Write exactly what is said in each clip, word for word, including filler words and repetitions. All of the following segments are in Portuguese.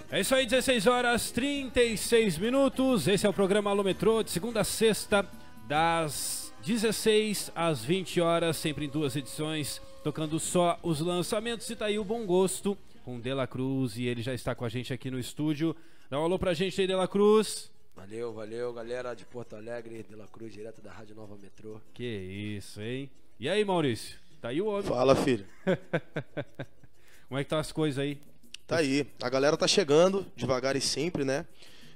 É isso aí, dezesseis horas e trinta e seis minutos. Esse é o programa Alô Metrô, de segunda a sexta, das dezesseis às vinte horas, sempre em duas edições, tocando só os lançamentos. E tá aí o Bom Gosto com De La Cruz, e ele já está com a gente aqui no estúdio. Dá um alô pra gente aí, De La Cruz. Valeu, valeu, galera de Porto Alegre, De La Cruz, direto da Rádio Nova Metrô. Que isso, hein? E aí, Maurício? Tá aí o homem. Fala, filho. Como é que tá as coisas aí? Tá aí, a galera tá chegando, devagar e sempre, né?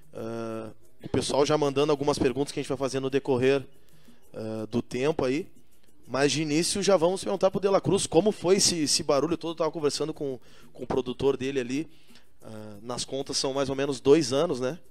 Uh, o pessoal já mandando algumas perguntas que a gente vai fazer no decorrer uh, do tempo aí. Mas de início já vamos perguntar pro De La Cruz como foi esse, esse barulho todo. Eu tava conversando com, com o produtor dele ali. Uh, nas contas são mais ou menos dois anos, né?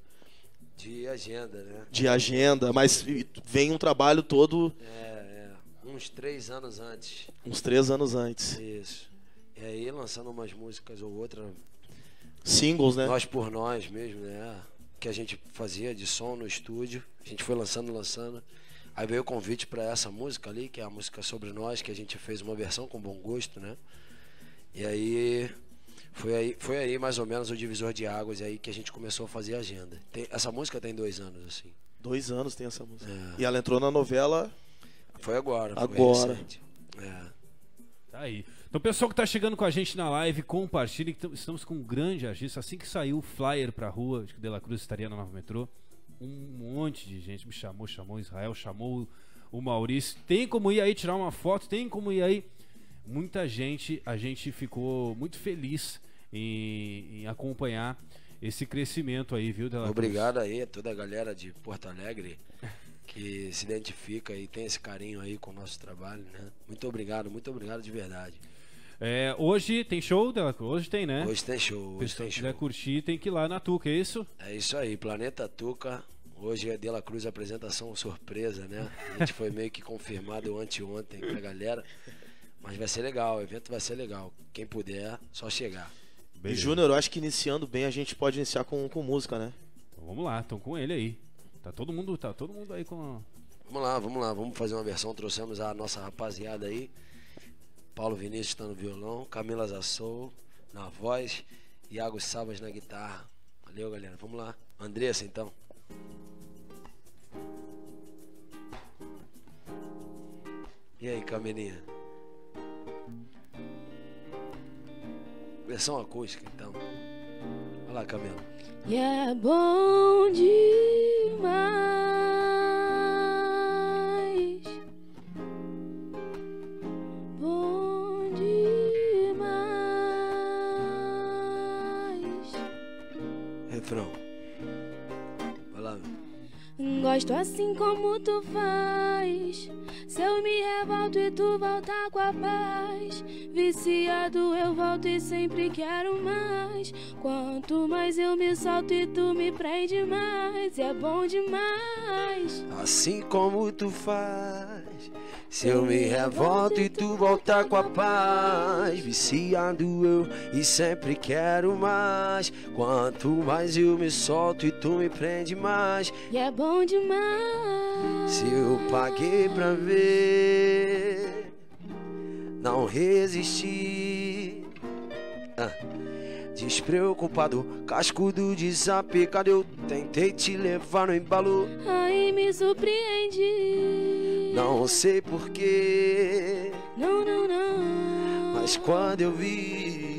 De agenda, né? De agenda, mas vem um trabalho todo... É, é, uns três anos antes. Uns três anos antes. Isso. E aí lançando umas músicas ou outra. Singles, né? Nós por nós mesmo, né? Que a gente fazia de som no estúdio. A gente foi lançando, lançando. Aí veio o convite para essa música ali, que é a música Sobre Nós, que a gente fez uma versão com bom gosto, né? E aí foi aí, foi aí mais ou menos o divisor de águas aí que a gente começou a fazer a agenda. Tem, essa música tem dois anos, assim. Dois anos tem essa música. É. E ela entrou na novela... Foi agora, foi agora. recente. É. Tá aí. Então, pessoal que tá chegando com a gente na live, compartilhe. Estamos com um grande artista. Assim que saiu o flyer pra rua, de que De La Cruz estaria na Nova Metrô, um monte de gente me chamou, chamou o Israel, chamou o Maurício. Tem como ir aí tirar uma foto, tem como ir aí. Muita gente, a gente ficou muito feliz em, em acompanhar esse crescimento aí, viu, De La Cruz? Obrigado aí a toda a galera de Porto Alegre que se identifica e tem esse carinho aí com o nosso trabalho, né? Muito obrigado, muito obrigado de verdade. É, hoje tem show, De La Cruz? Hoje tem, né? Hoje tem show, hoje Pessoal tem que show. quiser curtir, tem que ir lá na Tuca, é isso? É isso aí, Planeta Tuca. Hoje é De La Cruz apresentação surpresa, né? A gente foi meio que confirmado anteontem pra galera. Mas vai ser legal, o evento vai ser legal. Quem puder, só chegar. Beleza. E Júnior, eu acho que iniciando bem a gente pode iniciar com, com música, né? Então, vamos lá, estão com ele aí. Tá todo mundo, tá todo mundo aí com a... Vamos lá, vamos lá, vamos fazer uma versão. Trouxemos a nossa rapaziada aí. Paulo Vinícius tá no violão, Camila Zassou na voz, Iago Sabas na guitarra. Valeu, galera, vamos lá. Andressa, então. E aí, Camilinha? Versão acústica, então. Olha lá, Camila. E é bom demais refrão. Vai lá. Gosto assim como tu faz. Se eu me revolto e tu volta com a paz. Viciado eu volto e sempre quero mais. Quanto mais eu me solto e tu me prende mais. E é bom demais. Assim como tu faz. Se eu me revolto e tu volta com a paz. Viciado eu e sempre quero mais. Quanto mais eu me solto e tu me prende mais. E é bom demais. Se eu paguei pra ver, não resisti. ah. Despreocupado, cascudo, desapegado, eu tentei te levar no embalo. Aí me surpreendi. Não sei porquê, não, não, não. Mas quando eu vi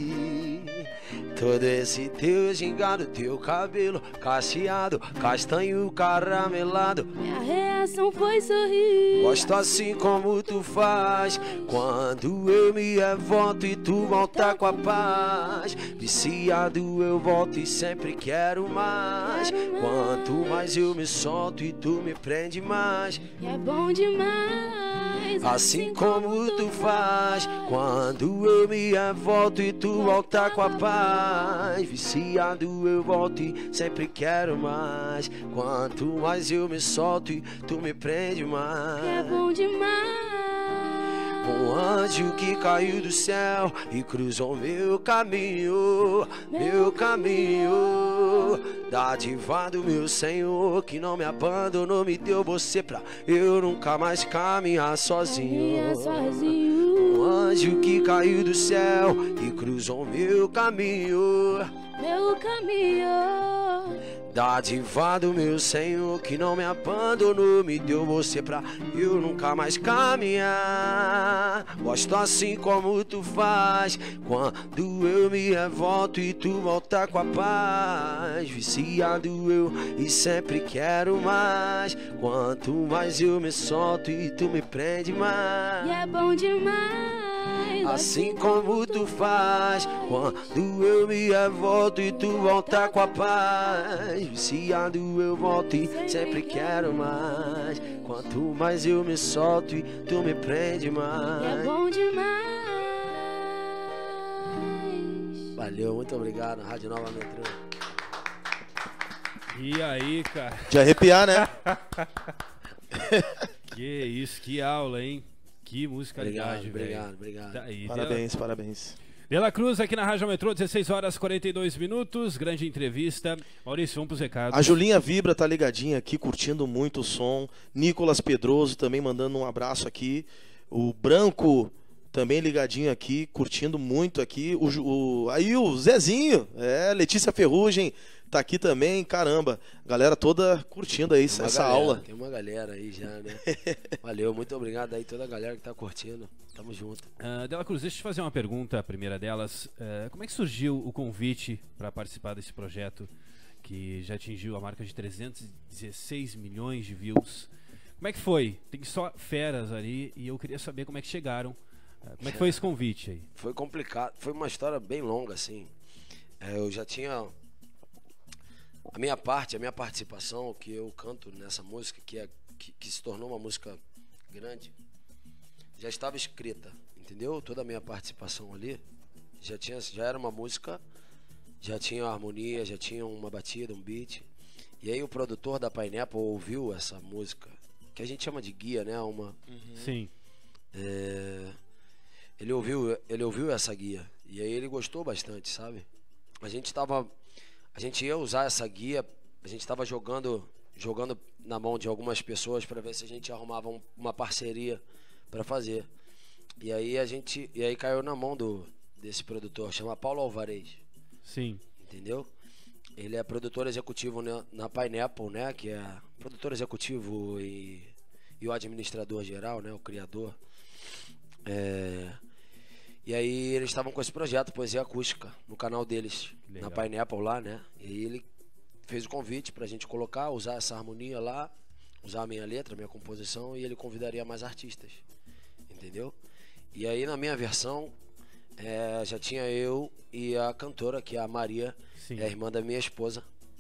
todo esse teu gingado, teu cabelo cacheado, castanho caramelado, minha reação foi sorrir. Gosto assim como tu faz. Quando eu me revolto e tu volta com a paz. Viciado eu volto e sempre quero mais. Quero mais. Quanto mais eu me solto e tu me prende mais. E é bom demais. Assim como tu faz. Quando eu me revolto e tu volta com a paz. Viciado eu volto e sempre quero mais. Quanto mais eu me solto e tu me prende mais. É bom demais. Um anjo que caiu do céu e cruzou meu caminho, meu caminho. Dádiva do meu Senhor que não me abandonou, me deu você pra eu nunca mais caminhar sozinho. Um anjo que caiu do céu e cruzou meu caminho, meu caminho. Dádiva do meu Senhor que não me abandonou, me deu você pra eu nunca mais caminhar. Gosto assim como tu faz, quando eu me revolto e tu volta com a paz. Viciado eu e sempre quero mais, quanto mais eu me solto e tu me prende mais. E é bom demais. Assim como tu faz, quando eu me revolto e tu volta com a paz. Viciado eu volto e sempre quero mais, quanto mais eu me solto e tu me prende mais. E é bom demais. Valeu, muito obrigado, Rádio Nova Metrô. E aí, cara? De arrepiar, né? Que isso, que aula, hein? Que musicalidade, velho. Obrigado, obrigado, obrigado. Tá aí, Parabéns, Dela... parabéns. Dela Cruz aqui na Rádio Metrô, dezesseis horas e quarenta e dois minutos. Grande entrevista. Maurício, vamos pros recados. A Julinha Vibra tá ligadinha aqui, curtindo muito o som. Nicolas Pedroso também mandando um abraço aqui. O Branco também ligadinho aqui, curtindo muito aqui. O, o, aí o Zezinho, é, Letícia Ferrugem tá aqui também. Caramba, galera toda curtindo aí essa galera, aula. Tem uma galera aí já, né? Valeu, muito obrigado aí toda a galera que tá curtindo. Tamo junto. Uh, Dela Cruz, deixa eu te fazer uma pergunta, a primeira delas. Uh, como é que surgiu o convite para participar desse projeto que já atingiu a marca de trezentos e dezesseis milhões de views? Como é que foi? Tem só feras ali e eu queria saber como é que chegaram. Uh, como é que foi esse convite aí? Foi complicado, foi uma história bem longa, assim. É, eu já tinha... A minha parte, a minha participação, que eu canto nessa música, que, é, que, que se tornou uma música grande, já estava escrita, entendeu? Toda a minha participação ali já, tinha, já era uma música, já tinha uma harmonia, já tinha uma batida, um beat. E aí o produtor da Pineapple ouviu essa música, que a gente chama de guia, né? Uma, uhum. Sim. É, ele, ouviu, ele ouviu essa guia e aí ele gostou bastante, sabe? A gente estava... A gente ia usar essa guia, a gente estava jogando, jogando na mão de algumas pessoas para ver se a gente arrumava um, uma parceria para fazer. E aí a gente, e aí caiu na mão do desse produtor, chama Paulo Alvarez. Sim. Entendeu? Ele é produtor executivo na, na Pineapple, né? Que é produtor executivo e, e o administrador geral, né? O criador. É... E aí eles estavam com esse projeto, Poesia Acústica, no canal deles, legal, na Pineapple lá, né? E aí ele fez o convite pra gente colocar, usar essa harmonia lá, usar a minha letra, a minha composição, e ele convidaria mais artistas, entendeu? E aí na minha versão, é, já tinha eu e a cantora, que é a Maria, sim, é a irmã da minha esposa,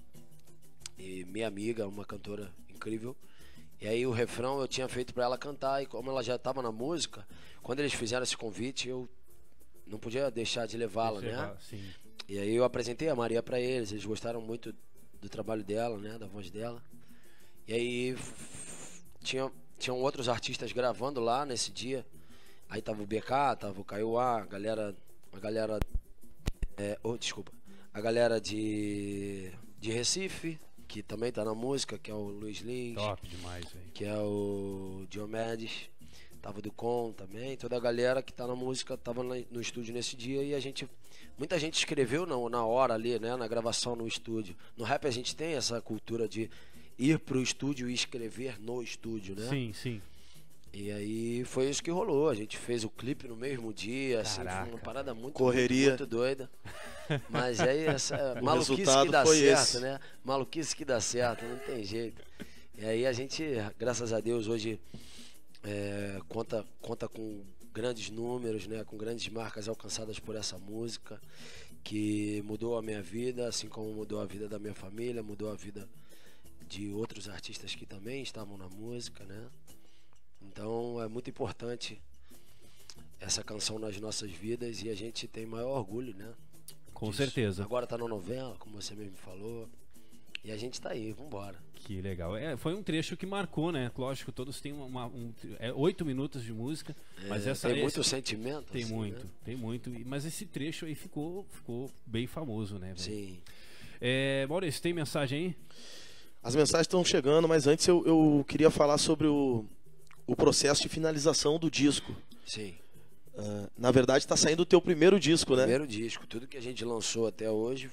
e minha amiga, uma cantora incrível. E aí o refrão eu tinha feito pra ela cantar, e como ela já estava na música, quando eles fizeram esse convite, eu não podia deixar de levá-la, né? Sim. E aí eu apresentei a Maria pra eles, eles gostaram muito do trabalho dela, né? Da voz dela. E aí tinha, tinham outros artistas gravando lá nesse dia. Aí tava o B K, tava o Kaiowá, a galera, a galera, é, oh, desculpa, a galera de, de Recife, que também tá na música, que é o Luiz Lins. Top demais, velho. Que é o Diomedes. Tava do Com também, toda a galera que tá na música tava no estúdio nesse dia. E a gente, muita gente escreveu na, na hora ali, né, na gravação no estúdio. No rap a gente tem essa cultura de ir pro estúdio e escrever no estúdio, né? Sim, sim. E aí foi isso que rolou, a gente fez o clipe no mesmo dia, assim, foi uma parada muito, correria, muito, muito doida. Mas aí essa o maluquice resultado que dá foi certo, esse, né? Maluquice que dá certo, não tem jeito. E aí a gente, graças a Deus, hoje é, conta, conta com grandes números, né? Com grandes marcas alcançadas por essa música, que mudou a minha vida, assim como mudou a vida da minha família, mudou a vida de outros artistas que também estavam na música, né? Então é muito importante essa canção nas nossas vidas e a gente tem maior orgulho, né? Com disso. Certeza. Agora tá na novela, como você mesmo falou, e a gente tá aí, vambora. Que legal. É, foi um trecho que marcou, né? Lógico, todos têm uma, uma um, é oito minutos de música, é, mas essa tem muito esse, sentimento. Tem assim, muito, né? tem muito. Mas esse trecho aí ficou, ficou bem famoso, né? Véio? Sim. É, Maurício, tem mensagem aí? As mensagens estão chegando, mas antes eu, eu queria falar sobre o, o processo de finalização do disco. Sim. Uh, na verdade está saindo o teu primeiro disco, né? Primeiro disco. Tudo que a gente lançou até hoje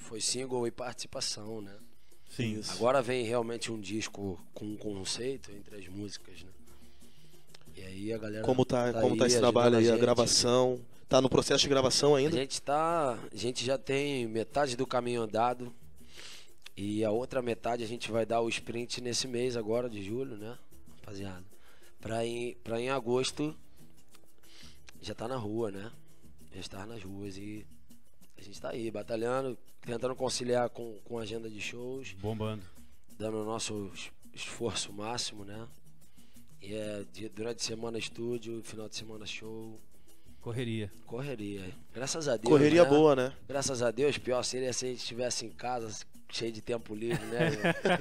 foi single e participação, né? Sim. Isso. Agora vem realmente um disco com um conceito entre as músicas, né? E aí a galera Como tá, tá como tá aí esse trabalho aí, ajudando a gente. gravação? Tá no processo de gravação A ainda? gente tá, a gente já tem metade do caminho andado e a outra metade a gente vai dar o sprint nesse mês agora de julho, né, rapaziada? Pra em, pra em agosto já tá na rua, né? Já está nas ruas e a gente tá aí batalhando, tentando conciliar com, com a agenda de shows, Bombando. dando o nosso es- esforço máximo, né? E é de- durante a semana estúdio, final de semana show, Correria. correria. Graças a Deus. Correria né? boa, né? Graças a Deus, pior seria se a gente estivesse em casa, cheio de tempo livre, né?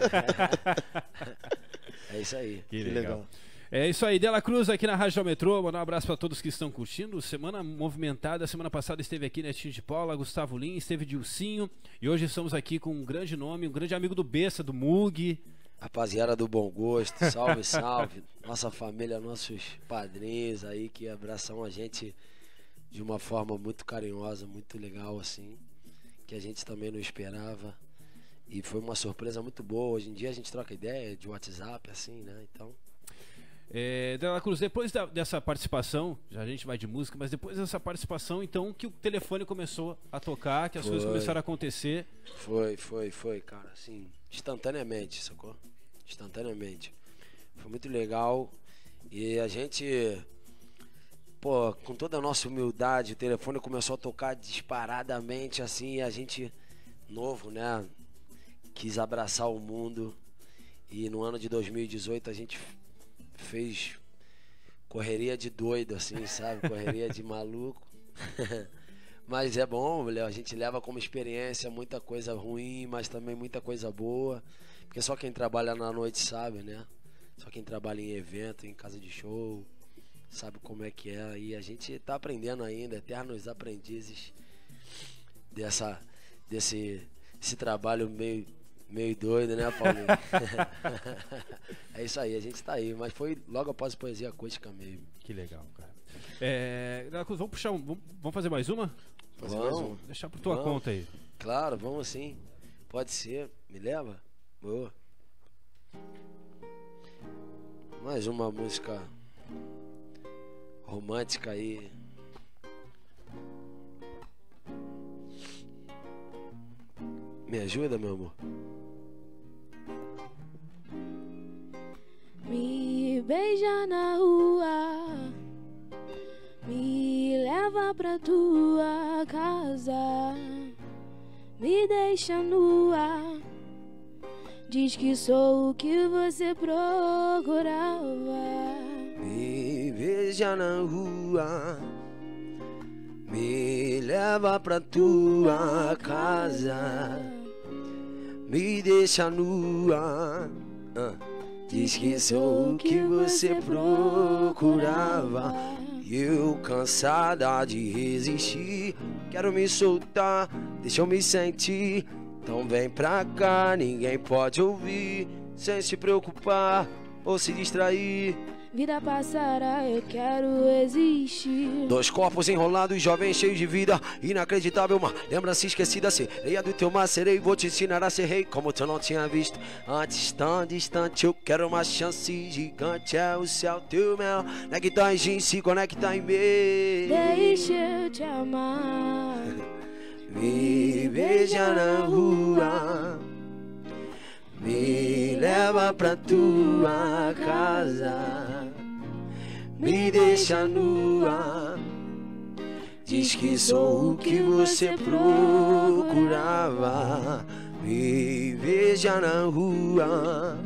É isso aí. Que, Que legal. legal. É isso aí, Dela Cruz aqui na Rádio Metrô. Mandar um abraço para todos que estão curtindo. Semana movimentada. Semana passada esteve aqui Netinho de Paula, Gustavo Lins, esteve Dilcinho. E hoje estamos aqui com um grande nome, um grande amigo do Bessa, do Mug. Rapaziada do Bom Gosto, salve, salve. Nossa família, nossos padrinhos aí que abraçam a gente de uma forma muito carinhosa, muito legal assim, que a gente também não esperava. E foi uma surpresa muito boa. Hoje em dia a gente troca ideia de WhatsApp, assim, né? Então, É, Dela Cruz, depois da- dessa participação, já a gente vai de música, mas depois dessa participação, então, que o telefone começou a tocar, que as Foi. coisas começaram a acontecer. foi, foi, foi, cara, assim, instantaneamente, sacou? Instantaneamente. Foi muito legal. E a gente, pô, com toda a nossa humildade, o telefone começou a tocar disparadamente, assim, e a gente, novo, né? Quis abraçar o mundo. E no ano de dois mil e dezoito a gente fez correria de doido, assim, sabe? Correria de maluco. Mas é bom, Léo, a gente leva como experiência muita coisa ruim, mas também muita coisa boa. Porque só quem trabalha na noite sabe, né? Só quem trabalha em evento, em casa de show, sabe como é que é. E a gente tá aprendendo ainda, eternos aprendizes dessa, desse, desse trabalho meio, meio doido, né, Paulinho? É isso aí, a gente tá aí. Mas foi logo após Poesia Acústica mesmo. Que legal, cara. É, Dela Cruz, vamos puxar um, vamos, vamos fazer mais uma? Fazer mais Vamos. uma. Deixar por tua Vamos. conta aí. Claro, vamos sim. Pode ser. Me leva? Boa. Mais uma música romântica aí. Me ajuda, meu amor? Me beija na rua, me leva pra tua casa, me deixa nua, diz que sou o que você procurava. Me beija na rua, me leva pra tua casa, me deixa nua. Ah. Diz que sou o que você procurava. E eu cansada de resistir, quero me soltar, deixa eu me sentir. Então vem pra cá, ninguém pode ouvir, sem se preocupar ou se distrair. Vida passará, eu quero existir. Dois corpos enrolados, jovens cheios de vida, inacreditável, uma lembrança esquecida. Sereia do teu mar, serei, vou te ensinar a ser rei, como tu não tinha visto antes, tão distante. Eu quero uma chance gigante, é o céu, teu mel. Nectar em gin, se conecta em mim. Deixa eu te amar. Me beija na rua, me leva pra tua casa, me deixa nua, diz que sou o que você procurava. Me beija na rua,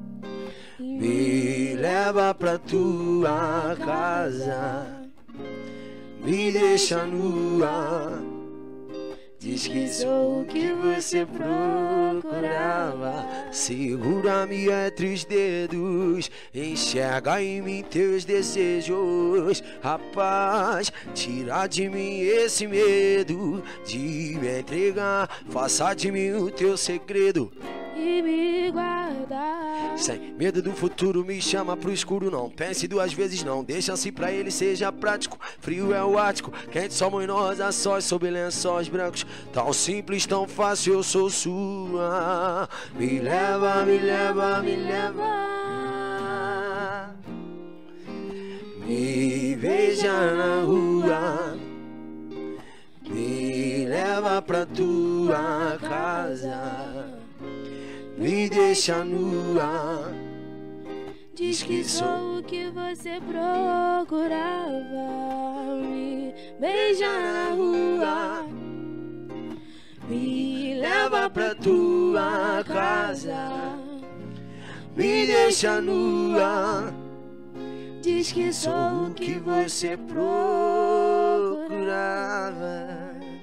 me leva pra tua casa, me deixa nua, diz que sou o que você procurava. Segura-me entre os dedos, enxerga em mim teus desejos. Rapaz, tira de mim esse medo de me entregar, faça de mim o teu segredo E me guardar. Sem medo do futuro, me chama pro escuro, não pense duas vezes não. Dê chance pra ele, seja prático. Frio é o ático, quente somos nós, a sós sob lençóis brancos. Tão simples, tão fácil, eu sou sua. Me leva, me leva, me leva. Me beija na rua. Me leva pra tua casa. Me deixa nua. Diz que sou o que você procurava. Me beija na rua. Me leva pra tua casa. Me deixa nua. Diz que sou o que você procurava.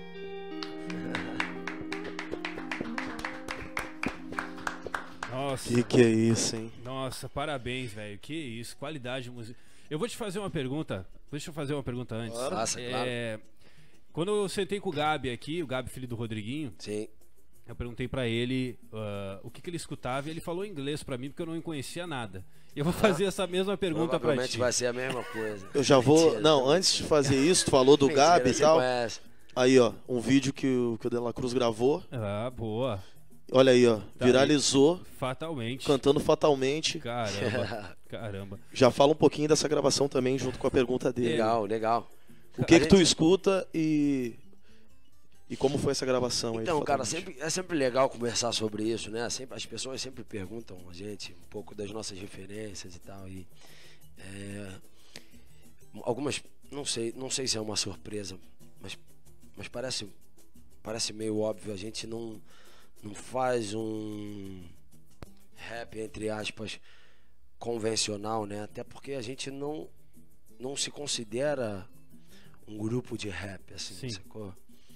Nossa. Que que é isso, hein? Nossa, parabéns, velho. Que isso, qualidade musical. Eu vou te fazer uma pergunta. Deixa eu fazer uma pergunta antes. Faça, claro. É, quando eu sentei com o Gabi aqui, o Gabi, filho do Rodriguinho, Sim. eu perguntei pra ele uh, o que, que ele escutava e ele falou inglês pra mim porque eu não conhecia nada. Eu vou fazer essa mesma pergunta pra Provavelmente ti. vai ser a mesma coisa. Eu já vou. Mentira, Não, tô- antes de fazer isso, tu falou do Mentira, Gabi e você tal. conhece. Aí, ó, um vídeo que o, que o De La Cruz gravou. Ah, boa. Olha aí, ó, Tá viralizou, Fatalmente. cantando fatalmente. Caramba, caramba. Já fala um pouquinho dessa gravação também, junto com a pergunta dele. Legal, legal. O que A que tu gente- escuta e e como foi essa gravação aí? Então, cara, fatalmente? sempre, é sempre legal conversar sobre isso, né? Sempre, as pessoas sempre perguntam a gente um pouco das nossas referências e tal. E, é, algumas, não sei, não sei se é uma surpresa, mas, mas parece, parece meio óbvio. A gente não, não faz um rap, entre aspas, convencional, né? Até porque a gente não, não se considera um grupo de rap, assim, Sim. sacou?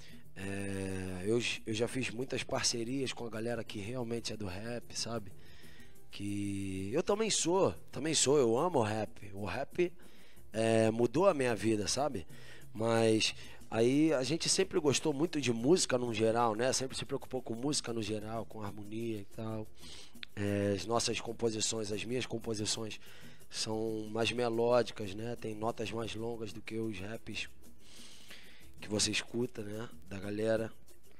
É, eu, eu já fiz muitas parcerias com a galera que realmente é do rap, sabe? Que eu também sou, também sou, eu amo o rap. O rap é, mudou a minha vida, sabe? Mas aí a gente sempre gostou muito de música no geral, né? Sempre se preocupou com música no geral, com harmonia e tal. É, as nossas composições, as minhas composições são mais melódicas, né? Tem notas mais longas do que os raps que você escuta, né, da galera.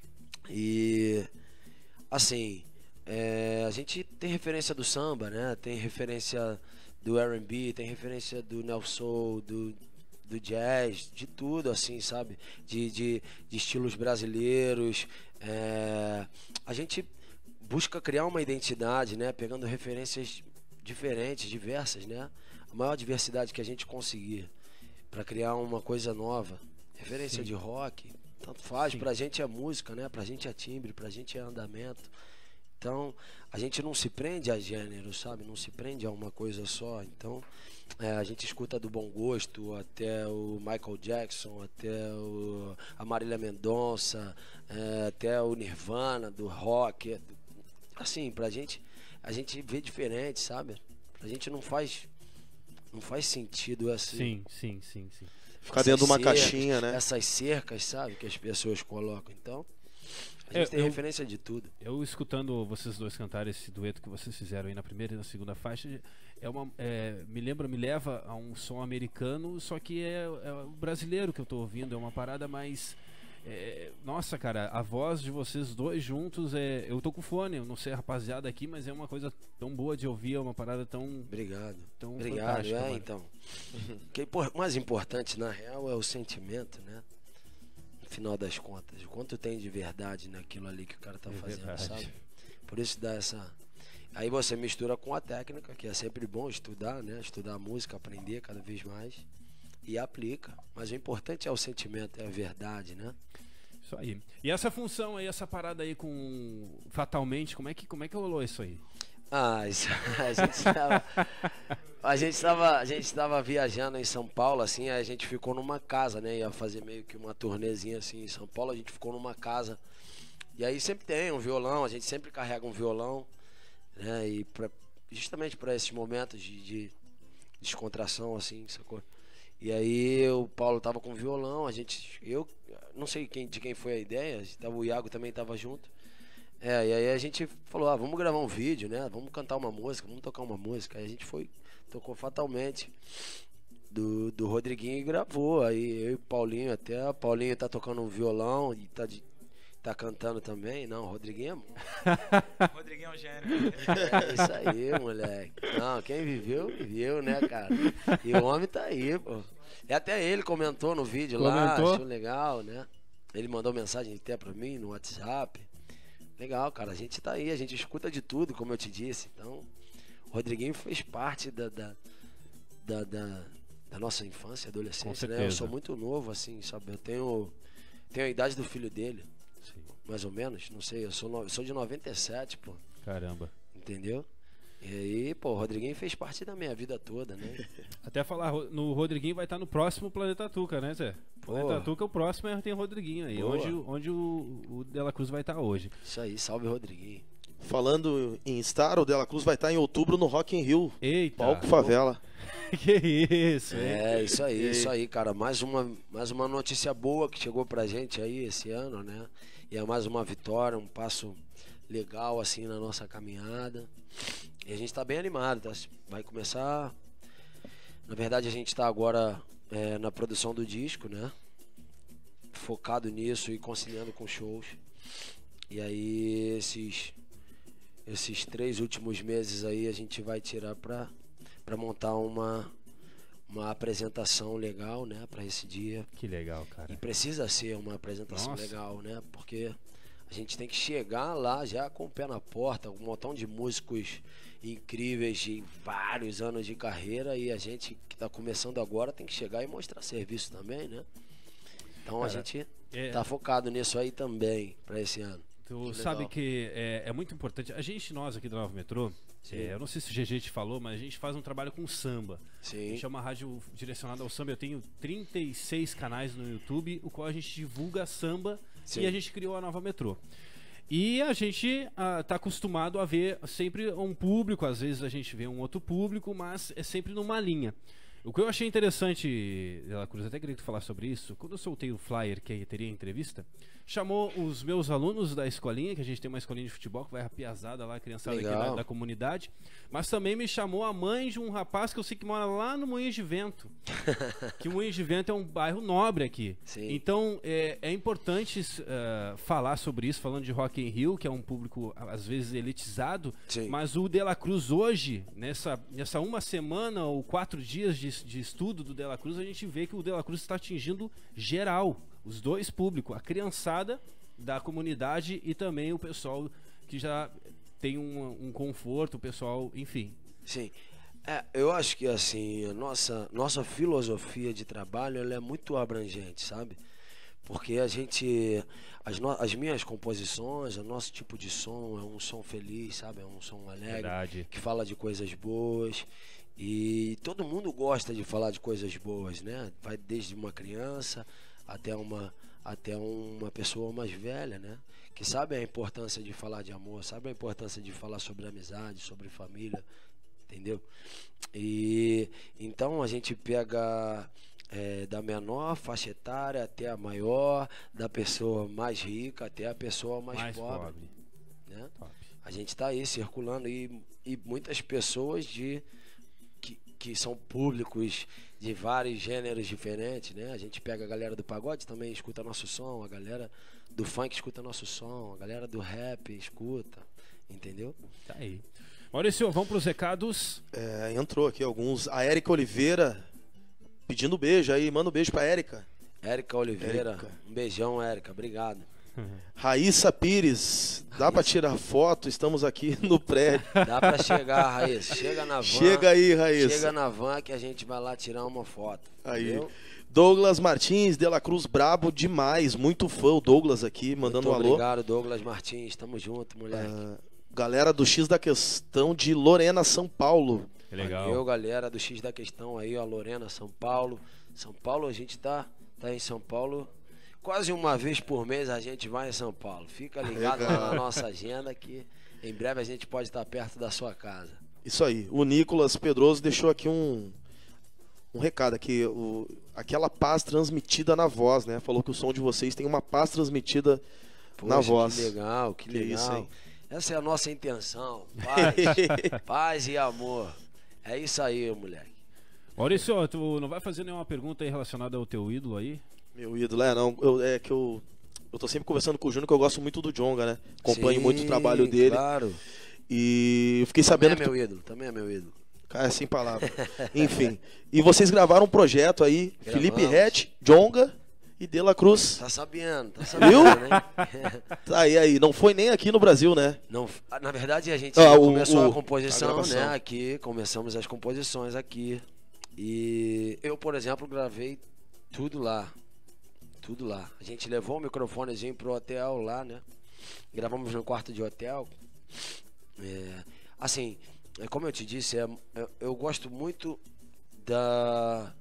E assim, é, a gente tem referência do samba, né? Tem referência do R and B, tem referência do neo soul, do, do jazz, de tudo, assim, sabe? De, de, de estilos brasileiros. É, a gente busca criar uma identidade, né? Pegando referências diferentes, diversas, né? A maior diversidade que a gente conseguir para criar uma coisa nova. Referência Sim. de rock, tanto faz. Sim. Pra gente é música, né? Pra gente é timbre, pra gente é andamento. Então, a gente não se prende a gênero, sabe? Não se prende a uma coisa só. Então, é, a gente escuta do Bom Gosto até o Michael Jackson, até o, a Marília Mendonça, é, até o Nirvana, do rock. Assim, pra gente, a gente vê diferente, sabe? Pra gente não faz, não faz sentido assim. Sim, sim, sim, sim. Ficar dentro de uma essas cercas, caixinha, né? Essas cercas, sabe, que as pessoas colocam. Então, a gente É, tem eu- referência de tudo. Eu escutando vocês dois cantarem esse dueto que vocês fizeram aí na primeira e na segunda faixa, é uma, é, me lembra, me leva a um som americano, só que é, é o brasileiro que eu tô ouvindo, é uma parada mais... é, nossa, cara, a voz de vocês dois juntos, é, eu tô com fone, eu não sei a rapaziada aqui, mas é uma coisa tão boa de ouvir, é uma parada tão... Obrigado. Tão Obrigado, fantástica, é, mano. então. O que é impor- mais importante, na real, é o sentimento, né? No final das contas. O quanto tem de verdade naquilo ali que o cara tá É fazendo, verdade. sabe? Por isso dá essa... Aí você mistura com a técnica, que é sempre bom estudar, né? Estudar música, aprender cada vez mais. E aplica. Mas o importante é o sentimento, é a verdade, né? Isso aí. E essa função aí, essa parada aí com Fatalmente, como é que, como é que rolou isso aí? Ah, isso, a gente estava a gente estava a gente estava viajando em São Paulo, assim, aí a gente ficou numa casa, né? Ia fazer meio que uma turnezinha assim em São Paulo, a gente ficou numa casa. E aí sempre tem um violão, a gente sempre carrega um violão, né? E pra, justamente para esses momentos de, de descontração, assim, sacou? E aí o Paulo tava com violão, a gente, eu não sei quem, de quem foi a ideia, tava, o Iago também tava junto. É, e aí a gente falou, ah, vamos gravar um vídeo, né? Vamos cantar uma música, vamos tocar uma música. Aí a gente foi, tocou Fatalmente do, do Rodriguinho e gravou. Aí eu e o Paulinho até, o Paulinho tá tocando um violão e tá, de, tá cantando também. Não, o Rodriguinho é... Rodriguinho é um gênio. É isso aí, moleque. Não, quem viveu, viveu, né, cara? E o homem tá aí, pô. E até ele comentou no vídeo Comentou? lá, achou legal, né? Ele mandou mensagem até pra mim no WhatsApp. Legal, cara, a gente tá aí, a gente escuta de tudo, como eu te disse. Então, o Rodriguinho fez parte da, da, da, da, da nossa infância, adolescência, né? Eu sou muito novo, assim, sabe? Eu tenho, tenho a idade do filho dele, Sim. mais ou menos, não sei, eu sou, no, eu sou de noventa e sete, pô. Caramba. Entendeu? E aí, pô, o Rodriguinho fez parte da minha vida toda, né? Até falar, no Rodriguinho vai estar no próximo Planeta Tuca, né, Zé? Planeta Tuca, o próximo é, tem o Rodriguinho aí, Boa. onde, onde o, o De La Cruz vai estar hoje. Isso aí, salve Rodriguinho. Falando em Star, o De La Cruz vai estar em outubro no Rock in Rio. Eita! Palco Favela. Que isso, hein? É, isso aí, isso aí, cara. Mais uma, mais uma notícia boa que chegou pra gente aí esse ano, né? E é mais uma vitória, um passo legal assim na nossa caminhada. E a gente tá bem animado, tá? Vai começar. Na verdade, a gente tá agora é, na produção do disco, né? Focado nisso e conciliando com shows. E aí, esses, esses três últimos meses aí, a gente vai tirar pra, pra montar uma, uma apresentação legal, né? Pra esse dia. Que legal, cara. E precisa ser uma apresentação Nossa. legal, né? Porque a gente tem que chegar lá já com o pé na porta, um montão de músicos incríveis de vários anos de carreira, e a gente que está começando agora tem que chegar e mostrar serviço também, né? Então a Cara, gente é- tá focado nisso aí também para esse ano. Tu Que sabe legal. que é, é muito importante. A gente, nós aqui do Nova Metrô, Sim. é, eu não sei se o G G te falou, mas a gente faz um trabalho com samba. A Sim, gente é uma rádio direcionada ao samba. Eu tenho trinta e seis canais no YouTube, o qual a gente divulga samba. Sim. E a gente criou a Nova Metrô. E a gente ah, tá acostumado a ver sempre um público, às vezes a gente vê um outro público, mas é sempre numa linha. O que eu achei interessante, De La Cruz, até queria que tu falasse sobre isso, quando eu soltei o flyer que teria entrevista, chamou os meus alunos da escolinha, que a gente tem uma escolinha de futebol que vai a piazada lá, a criançada aqui Legal. da, da comunidade, mas também me chamou a mãe de um rapaz que eu sei que mora lá no Moinhos de Vento, que o Moinhos de Vento é um bairro nobre aqui. Sim. Então é, é importante eh, falar sobre isso, falando de Rock in Rio, que é um público às vezes elitizado, Sim. mas o De La Cruz hoje, nessa, nessa uma semana ou quatro dias de, de estudo do De La Cruz, a gente vê que o De La Cruz está atingindo geral, os dois públicos, a criançada da comunidade e também o pessoal que já tem um, um conforto, o pessoal, enfim. sim. É, eu acho que assim, a nossa, nossa filosofia de trabalho ela é muito abrangente, sabe? Porque a gente, as, no, as minhas composições, o nosso tipo de som é um som feliz, sabe? É um som alegre, Verdade. que fala de coisas boas. E todo mundo gosta de falar de coisas boas, né? Vai desde uma criança até uma, até uma pessoa mais velha, né? Que sabe a importância de falar de amor, sabe a importância de falar sobre amizade, sobre família, entendeu? E então a gente pega é, da menor faixa etária até a maior, da pessoa mais rica até a pessoa mais, Mais pobre, pobre. né? Top. A gente está aí circulando e, e muitas pessoas de que, que são públicos de vários gêneros diferentes, né? A gente pega a galera do pagode também escuta nosso som, a galera do funk escuta nosso som, a galera do rap escuta, entendeu? Tá aí. Maurício, vamos para os recados. É, entrou aqui alguns. A Érica Oliveira pedindo beijo aí. Manda um beijo pra Érica. Érica Oliveira, Érica. um beijão, Érica, obrigado. Raíssa Pires. Dá pra tirar foto? Estamos aqui no prédio. Dá pra chegar, Raíssa, chega na van. Chega aí, Raíssa. Chega na van que a gente vai lá tirar uma foto. Aí. Entendeu? Douglas Martins, De La Cruz, brabo demais. Muito fã, o Douglas aqui, mandando Muito um alô. obrigado, Douglas Martins. Tamo junto, moleque. Ah, galera do X da Questão de Lorena, São Paulo. Que legal. Valeu, galera do X da Questão aí, ó, Lorena, São Paulo. São Paulo, a gente tá, tá em São Paulo. Quase uma vez por mês a gente vai em São Paulo. Fica ligado lá na nossa agenda que em breve a gente pode estar perto da sua casa. Isso aí. O Nicolas Pedroso deixou aqui um, um recado aqui. O, aquela paz transmitida na voz, né? Falou que o som de vocês tem uma paz transmitida Poxa, na voz. Que legal, que, Que legal. isso, hein? Essa é a nossa intenção. Paz, paz e amor. É isso aí, moleque. Maurício, tu não vai fazer nenhuma pergunta aí relacionada ao teu ídolo aí? Meu ídolo, é, não, eu, é que eu, eu tô sempre conversando com o Júnior, que eu gosto muito do Djonga, né? Acompanho Sim, muito o trabalho dele. Claro. E eu fiquei Também sabendo é que tu- meu ídolo, também é meu ídolo. Cara, é sem palavras. Enfim. E vocês gravaram um projeto aí, Gravamos. Felipe Ret, Djonga e De La Cruz. Tá sabendo, tá sabendo, Viu? né? Tá aí, aí. Não foi nem aqui no Brasil, né? Não, na verdade, a gente Ah, o- começou o- a composição, a gravação. né, aqui, começamos as composições aqui. E eu, por exemplo, gravei tudo lá. Tudo lá. A gente levou o microfonezinho pro hotel lá, né? Gravamos no quarto de hotel. É, assim, é, como eu te disse, é, eu, eu gosto muito da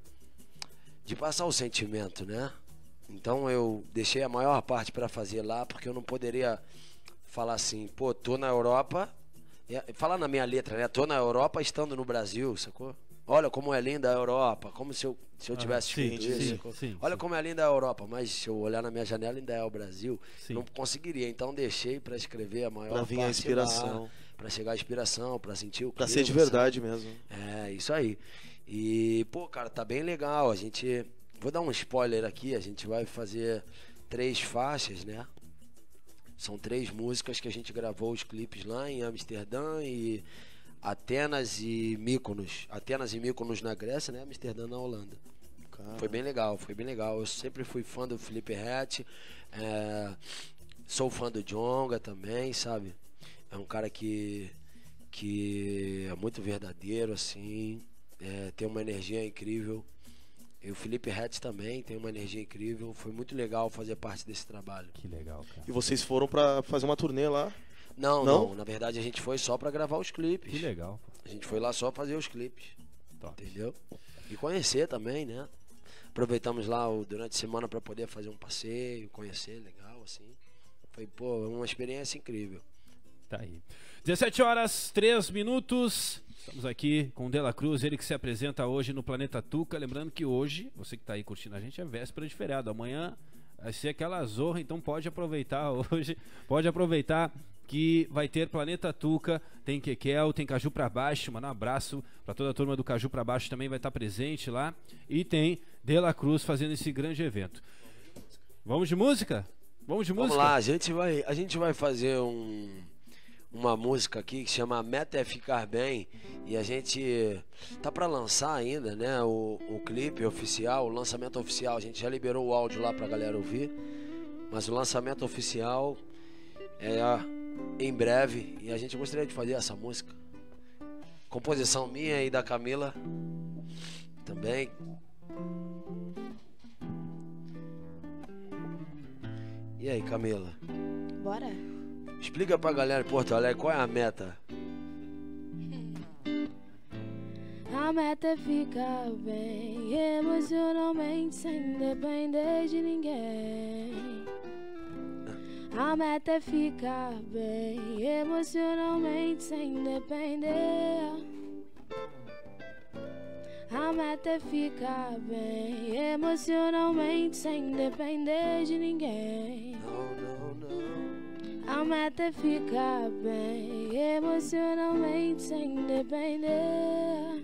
de passar o sentimento, né? Então eu deixei a maior parte para fazer lá, porque eu não poderia falar assim, pô, tô na Europa, é, falar na minha letra, né? Tô na Europa estando no Brasil, sacou? Olha como é linda a Europa, como se eu, se eu tivesse Ah, sim, escrito isso. sim, sacou? sim, Olha sim. como é linda a Europa, mas se eu olhar na minha janela ainda é o Brasil, Sim. não conseguiria. Então deixei para escrever a maior Pra vir parte a inspiração. para chegar a inspiração, para sentir o Pra clima, ser de sabe? verdade mesmo. É, isso aí. E, pô, cara, tá bem legal. A gente. Vou dar um spoiler aqui. A gente vai fazer três faixas, né? São três músicas que a gente gravou os clipes lá em Amsterdã e Atenas e Mykonos. Atenas e Mykonos na Grécia, né? Amsterdã na Holanda. Cara, Foi bem legal, foi bem legal. Eu sempre fui fã do Felipe Ret. É, sou fã do Djonga também, sabe? É um cara que, que é muito verdadeiro, assim. É, tem uma energia incrível. E o Felipe Ret também tem uma energia incrível. Foi muito legal fazer parte desse trabalho. Que legal, cara. E vocês foram pra fazer uma turnê lá? Não, Não? não. Na verdade, a gente foi só pra gravar os clipes. Que legal, pô. A gente foi lá só fazer os clipes. Top. Entendeu? E conhecer também, né? Aproveitamos lá o, durante a semana para poder fazer um passeio, conhecer, legal, assim. Foi, pô, uma experiência incrível. Tá aí. dezessete horas, três minutos. Estamos aqui com o De La Cruz, ele que se apresenta hoje no Planeta Tuca. Lembrando que hoje, você que está aí curtindo a gente, é véspera de feriado. Amanhã vai ser aquela zorra, então pode aproveitar hoje. Pode aproveitar que vai ter Planeta Tuca, tem Kekel, tem Caju Pra Baixo. Mano, um abraço para toda a turma do Caju Pra Baixo, também vai estar presente lá. E tem De La Cruz fazendo esse grande evento. Vamos de música? Vamos de Vamos música? lá, a gente vai, a gente vai fazer um, uma música aqui que chama A Meta é Ficar Bem. E a gente tá para lançar ainda, né? O, o clipe oficial, o lançamento oficial. A gente já liberou o áudio lá pra galera ouvir. Mas o lançamento oficial é em breve. E a gente gostaria de fazer essa música. Composição minha e da Camila também. E aí, Camila? Bora. Explica pra galera de Porto Alegre qual é a meta. A meta é ficar bem emocionalmente sem depender de ninguém. A meta é ficar bem emocionalmente sem depender. A meta é ficar bem emocionalmente sem depender de ninguém. Não, não, não. A meta é ficar bem emocionalmente sem depender.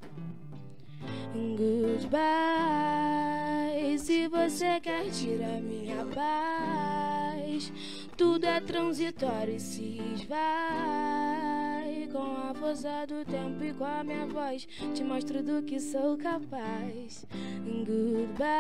Goodbye. Se você quer tirar minha paz, tudo é transitório e se esvai. Com a força do tempo e com a minha voz, te mostro do que sou capaz. Goodbye.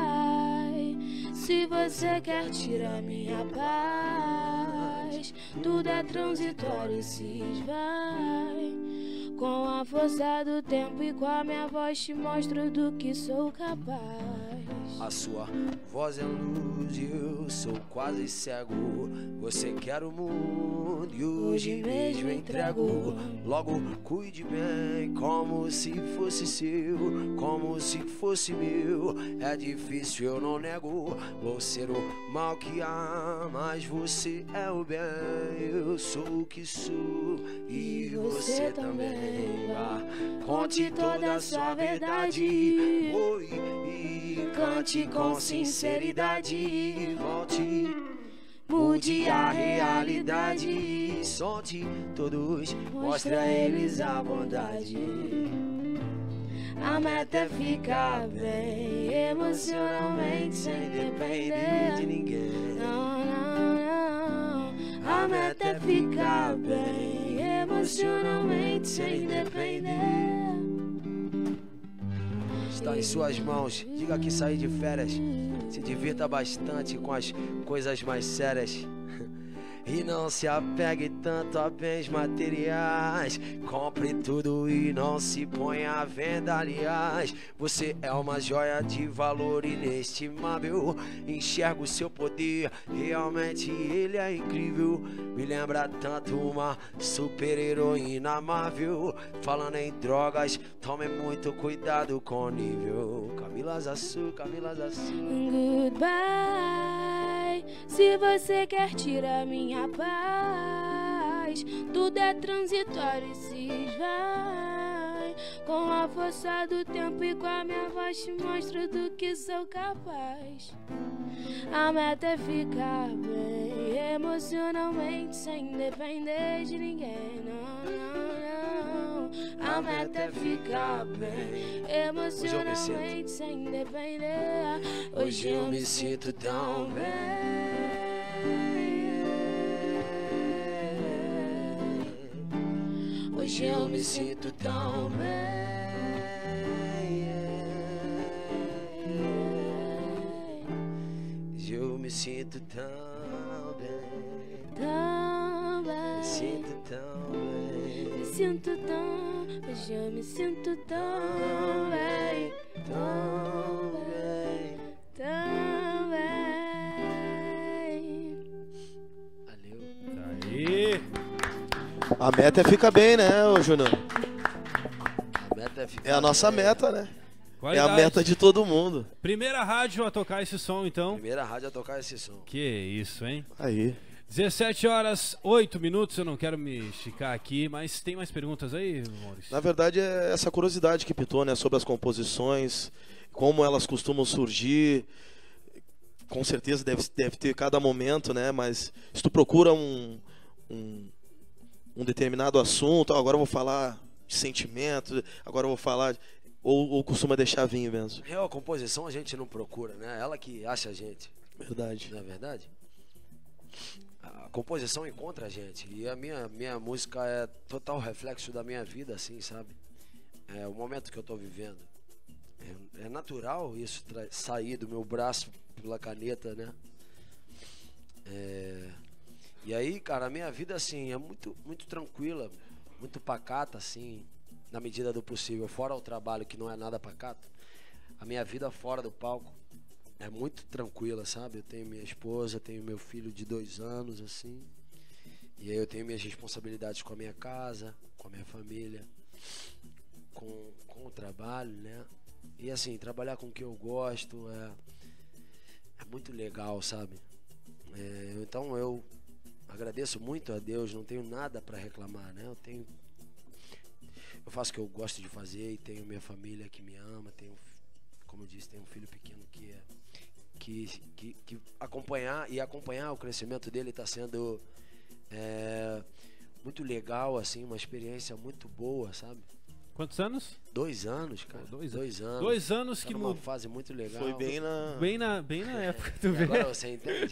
Se você quer tirar minha paz, tudo é transitório e se esvai. Com a força do tempo e com a minha voz, te mostro do que sou capaz. A sua voz é luz e eu sou quase cego. Você quer o mundo e hoje mesmo entrego. Logo cuide bem como se fosse seu, como se fosse meu. É difícil, eu não nego. Vou ser o mal que há, mas você é o bem. Eu sou o que sou e você também. Vá, conte toda a sua verdade. Oi, e cante com sinceridade. Volte mude a realidade. Solte todos, mostra a eles a bondade. A meta é ficar bem emocionalmente sem depender de ninguém. Não, não, não. A meta é ficar bem emocionalmente sem depender. Está em suas mãos, diga que saí de férias. Se divirta bastante com as coisas mais sérias. E não se apegue tanto a bens materiais. Compre tudo e não se ponha à venda, aliás. Você é uma joia de valor inestimável. Enxerga o seu poder, realmente ele é incrível. Me lembra tanto uma super heroína amável. Falando em drogas, tome muito cuidado com o nível. Camila Zassu, Camila Zassu. Goodbye. Se você quer tirar minha paz, tudo é transitório e se esvai. Com a força do tempo e com a minha voz te mostro do que sou capaz. A meta é ficar bem emocionalmente sem depender de ninguém. Não, não, não. A meta é ficar bem emocionalmente sem depender. Hoje eu me sinto tão bem. Hoje eu me sinto tão bem. Hoje eu me sinto tão bem. Tão bem. Me sinto tão bem. Me sinto tão. Hoje eu me sinto tão bem. Tão bem. Tão bem. Valeu. Aí. A meta é ficar bem, né, ô Júnior? A meta é ficar É a nossa bem. meta, né? Qualidade. É a meta de todo mundo. Primeira rádio a tocar esse som, então. Primeira rádio a tocar esse som. Que isso, hein? Aí. dezessete horas, oito minutos. Eu não quero me esticar aqui, mas tem mais perguntas aí, Maurício? Na verdade, é essa curiosidade que pitou, né? Sobre as composições, como elas costumam surgir. Com certeza deve, deve ter cada momento, né? Mas se tu procura um... um um determinado assunto, agora eu vou falar de sentimento, agora eu vou falar... Ou, ou costuma deixar vir mesmo? Real, a composição a gente não procura, né? Ela que acha a gente. Verdade. Não é verdade? A composição encontra a gente. E a minha, minha música é total reflexo da minha vida, assim, sabe? É o momento que eu tô vivendo. É, é natural isso sair do meu braço pela caneta, né? É... E aí, cara, a minha vida, assim, é muito, muito tranquila, muito pacata, assim, na medida do possível. Fora o trabalho, que não é nada pacato, a minha vida fora do palco é muito tranquila, sabe? Eu tenho minha esposa, tenho meu filho de dois anos, assim, e aí eu tenho minhas responsabilidades com a minha casa, com a minha família, com, com o trabalho, né? E, assim, trabalhar com o que eu gosto é, é muito legal, sabe? É, então, eu... agradeço muito a Deus, não tenho nada para reclamar, né? Eu tenho, eu faço o que eu gosto de fazer e tenho minha família que me ama, tenho, como eu disse, tenho um filho pequeno que é, que, que, que acompanhar e acompanhar o crescimento dele está sendo é, muito legal, assim, uma experiência muito boa, sabe? Quantos anos? Dois anos, cara. Pô, dois, dois anos. Dois anos tá que numa mudou. fase muito legal. Foi bem na... Bem na, bem na época, tu E vê? agora você entende?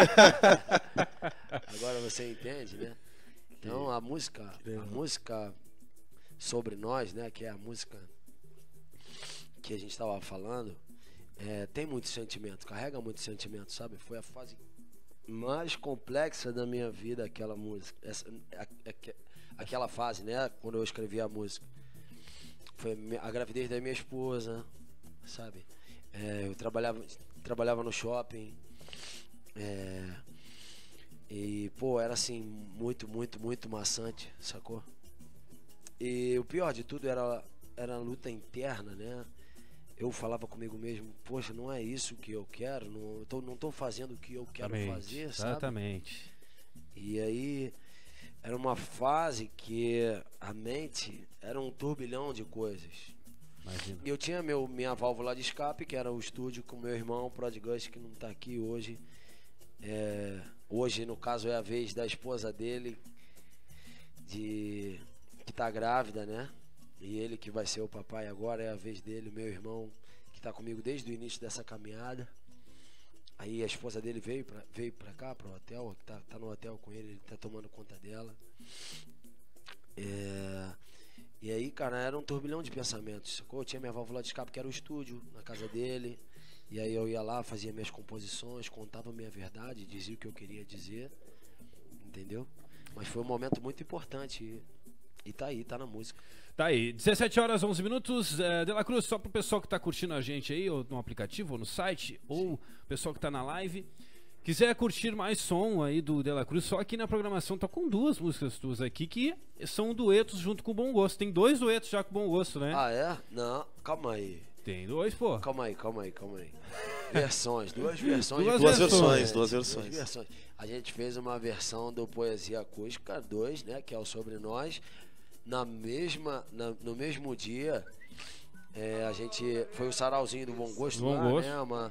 Agora você entende, né? Então a música, a música sobre nós, né? Que é a música que a gente estava falando, é, tem muito sentimento, carrega muito sentimento, sabe? Foi a fase mais complexa da minha vida, aquela música, essa, a, a, aquela fase, né? Quando eu escrevi a música. Foi a gravidez da minha esposa, sabe? É, eu trabalhava, trabalhava no shopping. É, e, pô, era assim, muito, muito, muito maçante, sacou? E o pior de tudo era, era a luta interna, né? Eu falava comigo mesmo, poxa, não é isso que eu quero, não tô, não tô fazendo o que eu quero Exatamente, fazer, sabe? Exatamente. E aí, era uma fase que a mente era um turbilhão de coisas. Imagina. E eu tinha meu, minha válvula de escape, que era o estúdio com meu irmão, o Prod Gus, que não tá aqui hoje. É, hoje, no caso, é a vez da esposa dele, de que tá grávida, né? E ele que vai ser o papai agora, é a vez dele, meu irmão, que tá comigo desde o início dessa caminhada. Aí a esposa dele veio pra, veio pra cá, pro hotel, tá, tá no hotel com ele, ele tá tomando conta dela. É, e aí, cara, era um turbilhão de pensamentos, sacou? Eu tinha minha válvula de escape, que era o estúdio, na casa dele. E aí eu ia lá, fazia minhas composições, contava a minha verdade, dizia o que eu queria dizer, entendeu? Mas foi um momento muito importante e, e tá aí, tá na música. Tá aí, dezessete horas, onze minutos. É, De La Cruz, só pro pessoal que tá curtindo a gente aí, ou no aplicativo, ou no site, ou o pessoal que tá na live, quiser curtir mais som aí do De La Cruz, só aqui na programação tá com duas músicas tuas aqui, que são duetos junto com o Bom Gosto. Tem dois duetos já com o Bom Gosto, né? Ah, é? Não, calma aí. Tem dois, pô. Calma aí, calma aí, calma aí. Versões, duas versões. Duas Duas versões. versões, duas versões. Duas versões. A gente fez uma versão do Poesia Acústica dois, né, que é o Sobre Nós. Na mesma, na, no mesmo dia, é, a gente foi o sarauzinho do Bom Gosto, Bom lá, Gosto. né, uma,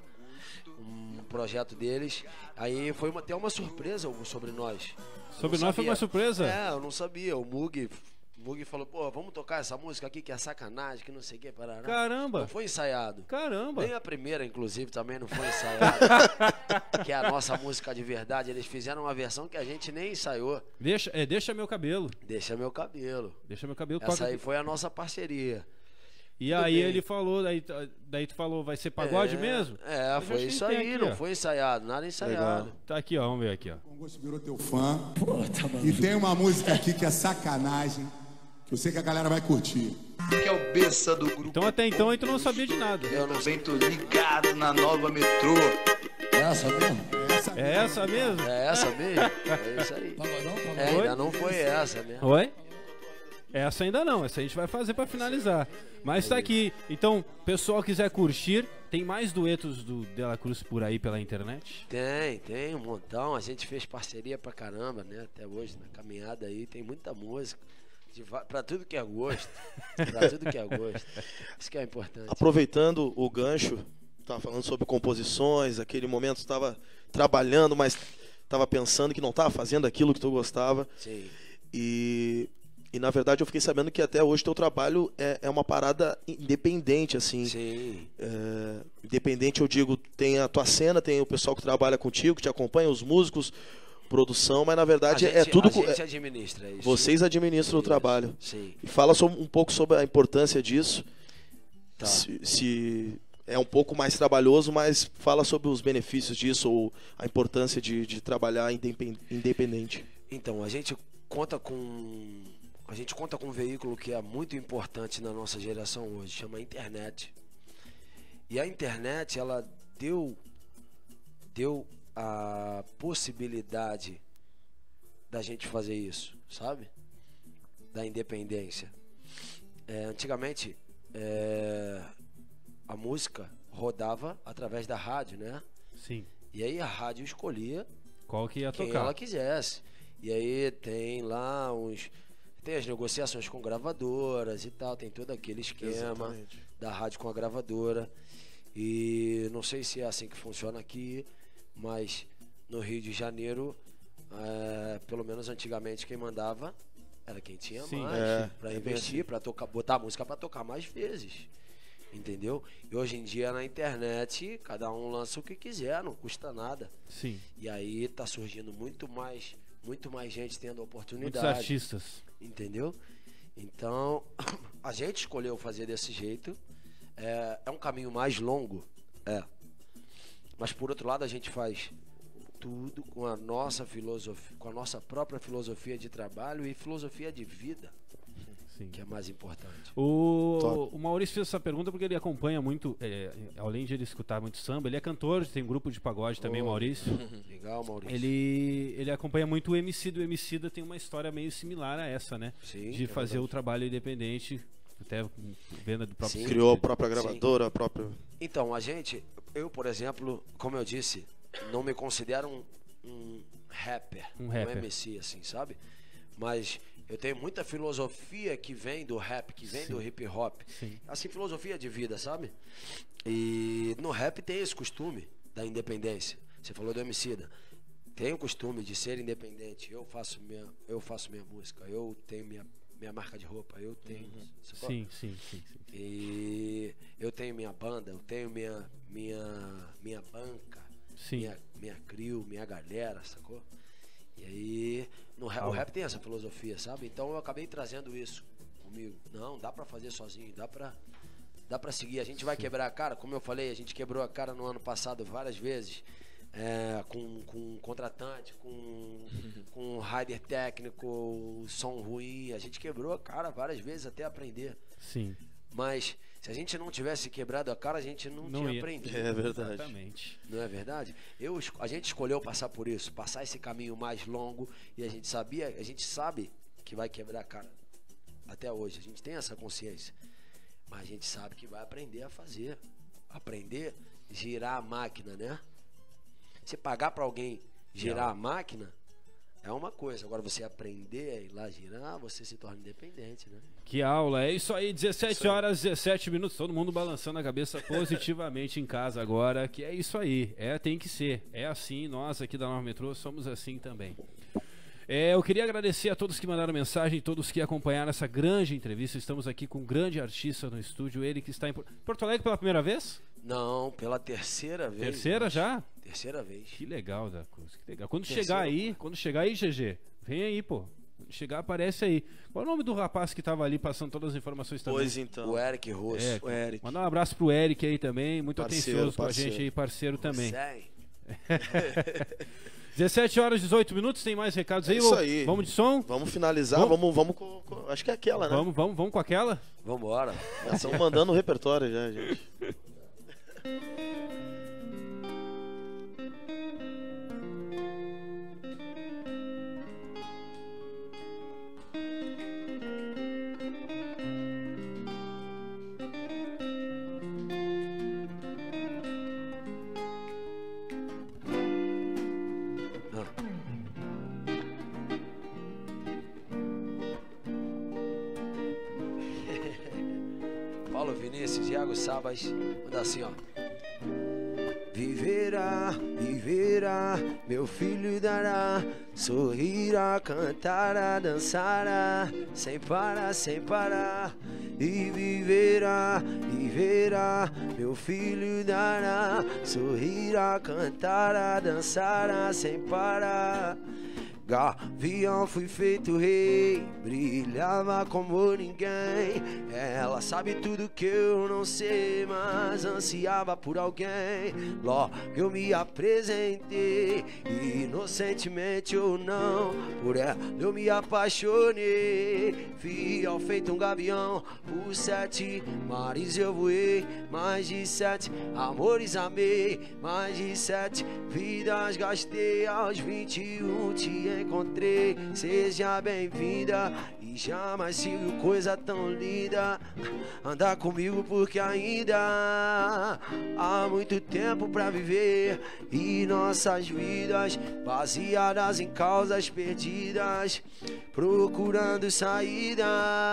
um projeto deles. Aí foi uma, até uma surpresa o Sobre Nós. Eu Sobre não Nós foi sabia. uma surpresa? É, eu não sabia. O Mug, o Mug falou, pô, vamos tocar essa música aqui que é sacanagem, que não sei o que, parará. Caramba. Não foi ensaiado. Caramba. Nem a primeira, inclusive, também não foi ensaiada. Que é a nossa música de verdade. Eles fizeram uma versão que a gente nem ensaiou. Deixa, é, deixa meu cabelo. Deixa meu cabelo. Deixa meu cabelo. Essa toca aí aqui. foi a nossa parceria. E tudo aí bem. ele falou, daí, daí tu falou, vai ser pagode É, mesmo? É, Eu foi acho que isso tem aí. aqui, Não ó. foi ensaiado, nada ensaiado. Tá aqui, ó, vamos ver aqui, ó. O Gosto virou teu fã. E tem uma música aqui que é sacanagem, que eu sei que a galera vai curtir. Que é o Bessa do grupo. Então até então aí tu não sabia de nada. Eu não sei. Também tô ligado na nova metrô. É essa mesmo? Essa É essa mesmo? É essa mesmo? É isso aí. É, Oi? ainda não foi essa mesmo. Oi? Essa ainda não, essa a gente vai fazer pra finalizar. Mas tá aqui. Então, pessoal quiser curtir, tem mais duetos do De La Cruz por aí pela internet? Tem, tem um montão. A gente fez parceria pra caramba, né? Até hoje, na caminhada aí, tem muita música. De va- Pra tudo que é gosto. Pra tudo que é gosto. Isso que é importante. Aproveitando o gancho, estava falando sobre composições, aquele momento estava trabalhando, mas estava pensando que não estava fazendo aquilo que tu gostava. Sim. E, e na verdade eu fiquei sabendo que até hoje teu trabalho é, é uma parada independente, assim. Sim. É, independente, eu digo, tem a tua cena, tem o pessoal que trabalha contigo, que te acompanha, os músicos, produção, mas na verdade a é gente, tudo... A co- gente é- administra isso. vocês administram o Isso. trabalho. Sim. E fala sobre- um pouco sobre a importância disso. Tá. Se, se é um pouco mais trabalhoso, mas fala sobre os benefícios disso ou a importância de, de trabalhar independ- independente. Então, a gente conta com a gente conta com um veículo que é muito importante na nossa geração hoje, chama internet. E a internet, ela deu deu a possibilidade da gente fazer isso, sabe? Da independência. É, antigamente, é, a música rodava através da rádio, né? Sim. E aí a rádio escolhia Qual que ia quem tocar? ela quisesse. E aí tem lá uns... Tem as negociações com gravadoras e tal, tem todo aquele esquema Exatamente. da rádio com a gravadora. E não sei se é assim que funciona aqui, mas no Rio de Janeiro, é, pelo menos antigamente, quem mandava era quem tinha Sim. mais É, pra é bem investir, assim. pra tocar, botar a música pra tocar mais vezes. Entendeu? E hoje em dia na internet, cada um lança o que quiser, não custa nada. Sim. E aí tá surgindo muito mais, muito mais gente tendo Muitos oportunidade. artistas. Entendeu? Então, a gente escolheu fazer desse jeito. É, é um caminho mais longo, é. Mas por outro lado, a gente faz tudo com a nossa filosofia, com a nossa própria filosofia de trabalho e filosofia de vida, Sim. que é mais importante. O, Top. o Maurício fez essa pergunta porque ele acompanha muito, é, além de ele escutar muito samba, ele é cantor, tem um grupo de pagode também, Oh. Maurício. Legal, Maurício. Ele, ele acompanha muito o Emicida. O Emicida tem uma história meio similar a essa, né? Sim, de é fazer verdade. o trabalho independente, até com venda do próprio... Sim. Criou a própria gravadora, a própria... Então, a gente, eu, por exemplo, como eu disse, não me considero um, um rapper, Um rapper. M C, assim, sabe? Mas eu tenho muita filosofia que vem do rap, que vem Sim. do hip hop. Sim. Assim, filosofia de vida, sabe? E no rap tem esse costume da independência. Você falou do Emicida. tenho o costume de ser independente. Eu faço minha, eu faço minha música, eu tenho minha, minha marca de roupa, eu tenho. Uhum. Sim, sim, sim, sim. E eu tenho minha banda, eu tenho minha, minha, minha banca, sim. minha, minha crew, minha galera, sacou? E aí, no rap, o rap tem essa filosofia, sabe? Então eu acabei trazendo isso comigo. Não, dá pra fazer sozinho, dá pra, dá pra seguir. A gente vai sim. quebrar a cara, como eu falei, a gente quebrou a cara no ano passado várias vezes. É, com, com contratante, com, com rider técnico, som ruim, a gente quebrou a cara várias vezes até aprender. Sim. Mas se a gente não tivesse quebrado a cara, a gente não, não tinha ia. aprendido. É verdade. Exatamente. Não é verdade? Eu, a gente escolheu passar por isso, passar esse caminho mais longo, e a gente sabia, a gente sabe que vai quebrar a cara até hoje. A gente tem essa consciência. Mas a gente sabe que vai aprender a fazer, aprender a girar a máquina, né? Você pagar para alguém girar a máquina é uma coisa. Agora você aprender a ir lá girar, você se torna independente, né? Que aula. É isso aí, dezessete horas, dezessete minutos. Todo mundo balançando a cabeça positivamente em casa agora. Que é isso aí. É, tem que ser. É assim. Nós aqui da Nova Metrô somos assim também. É, eu queria agradecer a todos que mandaram mensagem, todos que acompanharam essa grande entrevista. Estamos aqui com um grande artista no estúdio. Ele que está em Porto Alegre pela primeira vez? Não, pela terceira vez. Terceira já? Terceira vez. Que legal, da Cruz. Que legal. Quando terceira, chegar aí, pô. quando chegar aí, G G, vem aí, pô. Quando chegar, aparece aí. Qual é o nome do rapaz que tava ali passando todas as informações também? Pois então. O Eric Rosso. É, o Eric. Mandar um abraço pro Eric aí também, muito parceiro, atencioso parceiro. com a gente aí, parceiro também. Sei. dezessete horas e dezoito minutos, tem mais recados aí? É isso aí. Vamos de som? Vamos finalizar, vamos, vamos, vamos com, com, acho que é aquela, né? Vamos, vamos, vamos com aquela? Vambora. Nós estamos mandando o repertório já, gente. Paulo Vinícius, Iago Sabas, manda assim, ó. Viverá, viverá, meu filho dará, sorrirá, cantará, dançará, sem parar, sem parar. E viverá, viverá, meu filho dará, sorrirá, cantará, dançará, sem parar. Gavião fui feito rei, brilhava como ninguém. Ela sabe tudo que eu não sei, mas ansiava por alguém. Logo eu me apresentei, inocentemente ou não, por ela eu me apaixonei. Fiel feito um gavião, por sete mares eu voei. Mais de sete amores amei, mais de sete vidas gastei. Aos vinte e um te encontrei, seja bem-vinda. E jamais se viu coisa tão linda. Andar comigo porque ainda há muito tempo pra viver, e nossas vidas baseadas em causas perdidas, procurando saída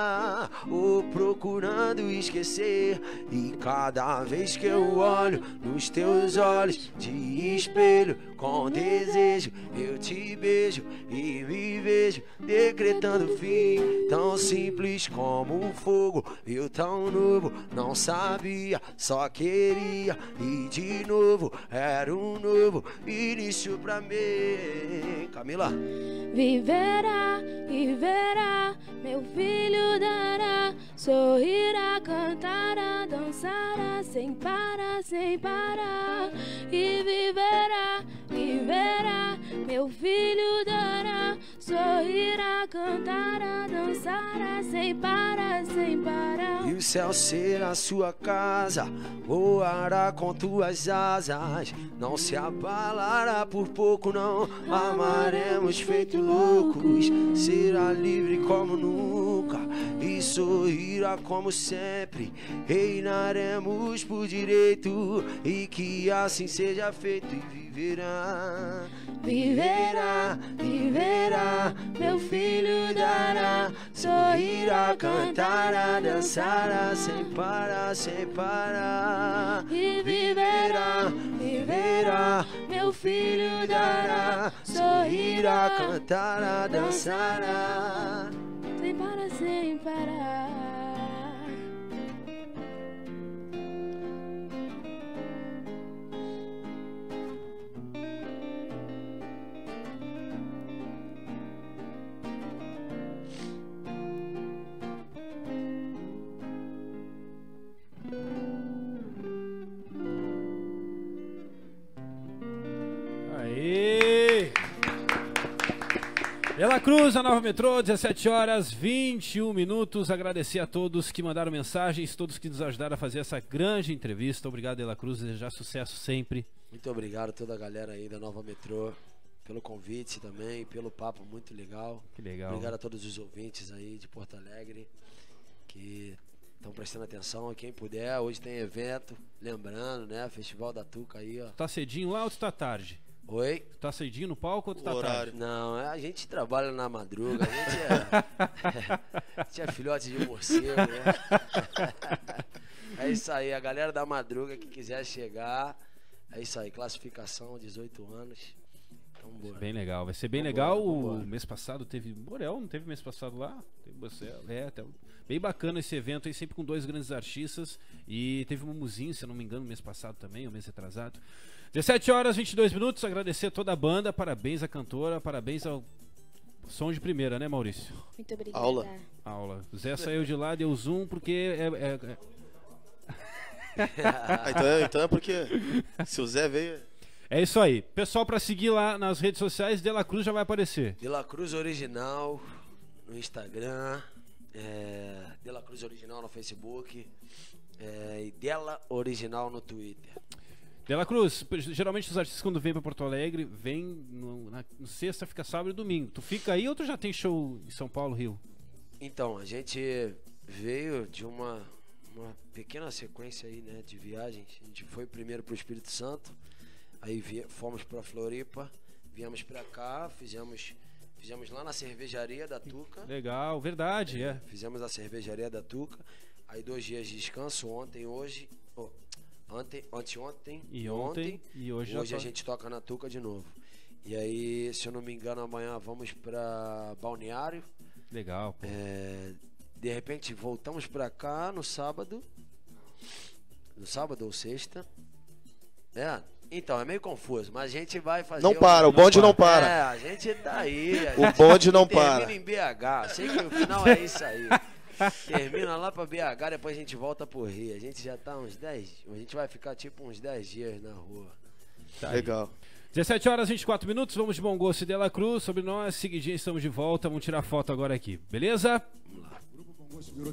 ou procurando esquecer. E cada vez que eu olho nos teus olhos de espelho, com desejo eu te beijo e me vejo decretando fim. Tão simples como o fogo, eu tão novo, não sabia, só queria. E de novo era um novo início pra mim. Camila. Viverá e verá, meu filho dará, sorrirá, cantará, dançará, sem parar, sem parar. E viverá e verá, meu filho dará, sorrirá, cantará, dançará, sem parar, sem parar. E o céu será sua casa, voará com tuas asas, não se abalará por pouco, não. Amaremos feito loucos, será livre como nunca e sorrirá como sempre. Reinaremos por direito, e que assim seja feito. E viverá, viverá, viverá, meu filho dará, dará. Sorrirá, cantará, dançará, sem parar, sem parar. E viverá, viverá, meu filho dará. Sorrirá, Cantará, dançará. sem parar, sem parar. Aê! De La Cruz, a Nova Metrô, dezessete horas, vinte e um minutos. Agradecer a todos que mandaram mensagens, todos que nos ajudaram a fazer essa grande entrevista. Obrigado, De La Cruz, desejar sucesso sempre. Muito obrigado a toda a galera aí da Nova Metrô pelo convite também, pelo papo muito legal. Que legal. Obrigado a todos os ouvintes aí de Porto Alegre que estão prestando atenção. Quem puder, hoje tem evento, lembrando, né? Festival da Tuca aí, ó. Tá cedinho lá ou tu tá tarde? Oi? Tu tá cedinho no palco ou tu tá horário. tarde? Não, a gente trabalha na madruga, a gente é, a gente é filhote de morcego, né? É isso aí, a galera da madruga que quiser chegar, é isso aí, classificação, dezoito anos. Então, bora. Bem legal, vai ser bem Vambora, legal. vambora. O mês passado teve Borel, não teve mês passado lá? Teve Borel, é, tá bem bacana esse evento aí, sempre com dois grandes artistas. E teve um Muzinho, se eu não me engano, mês passado também, ou mês atrasado. dezessete horas, vinte e dois minutos. Agradecer a toda a banda, parabéns à cantora, parabéns ao som de primeira, né, Maurício? Muito obrigada. Aula. Aula. O Zé saiu de lá, deu zoom, porque é, é- é- Ah, então, é, então é porque se o Zé veio. é isso aí. Pessoal, pra seguir lá nas redes sociais, De La Cruz já vai aparecer. De La Cruz Original no Instagram, é, De La Cruz Original no Facebook, é, e Dela Original no Twitter. De La Cruz, geralmente os artistas quando vêm pra Porto Alegre, vêm no, na no sexta, fica sábado e domingo. Tu fica aí ou tu já tem show em São Paulo, Rio? Então, a gente veio de uma, uma pequena sequência aí, né, de viagens. A gente foi primeiro pro Espírito Santo, aí vie- fomos pra Floripa, viemos pra cá, fizemos, fizemos lá na cervejaria da Tuca. Legal, verdade, é. Fizemos a cervejaria da Tuca. Aí dois dias de descanso, ontem, hoje, oh, ontem, anteontem E ontem, e hoje já hoje a to- gente toca na Tuca de novo. E aí, se eu não me engano, amanhã vamos pra Balneário. Legal, pô. É, de repente voltamos pra cá no sábado. No sábado ou sexta. É, então, é meio confuso, mas a gente vai fazer. Não para, o bonde não para. É, a gente tá aí. a O gente bonde não termina para. em B H. Sei que o final é isso aí. Termina lá pra B H, depois a gente volta pro Rio. A gente já tá uns dez. A gente vai ficar tipo uns dez dias na rua. Tá aí. Legal. dezessete horas e vinte e quatro minutos, vamos de bom gosto e De La Cruz. Sobre nós, seguidinho, estamos de volta. Vamos tirar foto agora aqui, beleza? O Grupo Bom Gosto virou